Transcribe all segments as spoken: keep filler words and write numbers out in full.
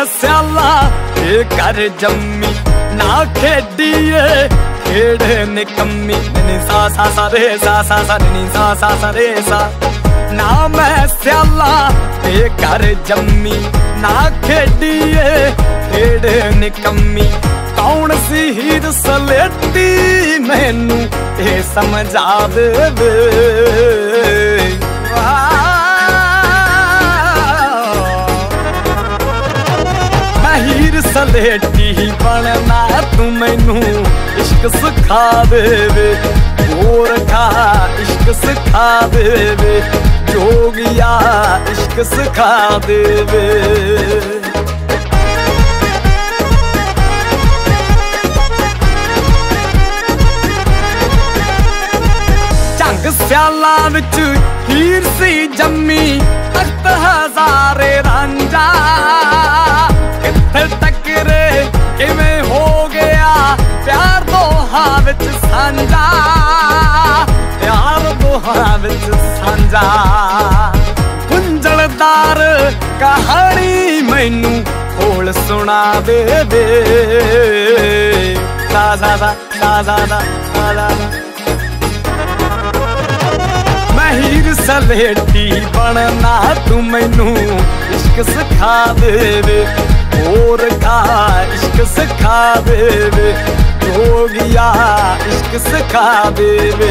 मैं स्याला ये कर जम्मी ना खेडीए खेड निकम्मी। नी सा सा सा रे सा सा सा नी सा सा सा रे सा। ना मैं स्याला ये कर जम्मी ना खेडीए खेड निकम्मी। कौन सी हीर सलेटी मैनू ये समझा दे। हीर सलेटी बनना तू मैनू इश्क सिखा देवे। गोरखा इश्क सिखा देवे जोगिया इश्क सिखा देवे। झंग स्याला विच हीर सी जम्मी तख्त हजारे रांझा। टकरे किवें हो गया प्यार दोहा विच सांझा। प्यार दोहा विच सांझा गुंजलदार कहानी मैनू खोल सुना दे दे। सा सा सा सा सा सा सा। मैं हीर सलेटी बनना तू मैनू इश्क सिखा देवे। और का इश्क सिखा देवे जोगिया इश्क सिखा देवे।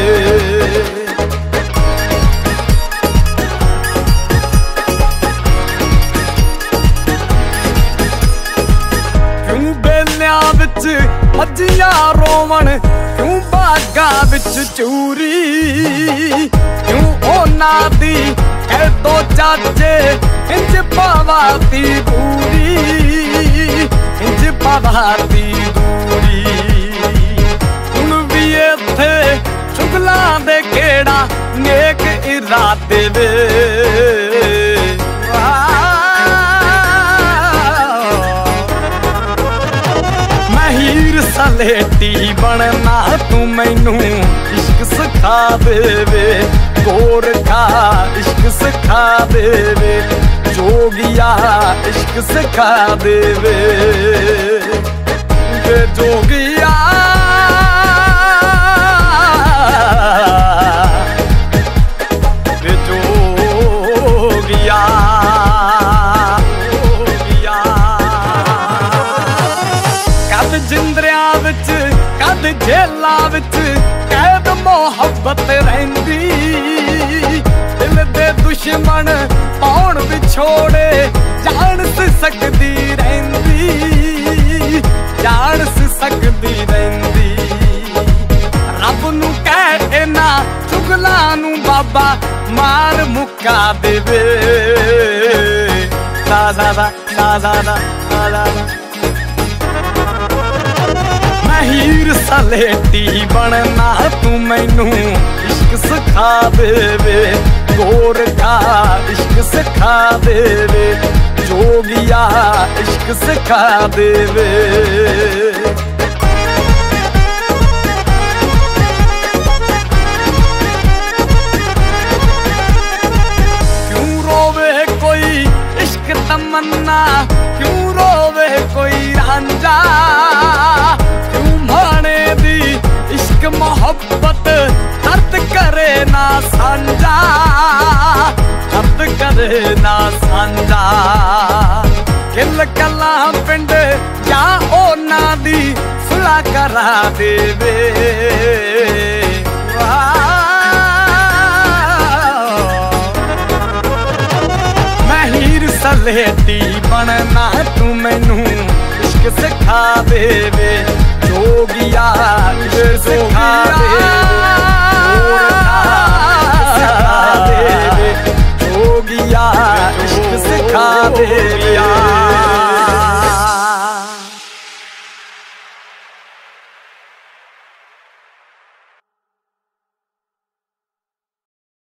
क्यों बेलिया विच मज्जियां रोवन क्यों बागा विच चूरी। क्यों ओना दी कह दो चाचे इंज पावाती दूरी। इंज पावाती दूरी हुण भी इत्थे चुगलां दे केड़ा नेक इरादे वे। मैं हीर सलेटी बनना तू मैनू इश्क सिखा देवे। गोरखा इश्क सिखा देवे जोगिया इश्क सिखा देवे। जोगिया जोगिया कद जिंदरिया विच कद जेला विच कैद मोहब्बत रहिंदी। दिल दे दुश्मन पौन विछोड़े जान सी सकदी रहिंदी। जान सी सकदी रहिंदी रब नू कह इना चुगलां नू बाबा मार मुका देवे। सा सा सा सा सा सा सा। मैं हीर सलेटी बनना तू मैनू इश्क सिखा देवे। गोरखा इश्क सिखा देवे जोगिया इश्क सिखा देवे। क्यों रोवे कोई इश्क तमन्ना क्यों रोवे कोई रांझा। क्यों माने दी इश्क मोहब्बत दर्द करे ना सांझा। दर्द करे ना सांझा किल कला पिंड जा ओना दी सुला करा देवे। मैं हीर सलेटी बनना तू मैनू इश्क सिखा देवे। जोगिया इश्क सिखा देवे जोगिया इश्क सिखा देवे।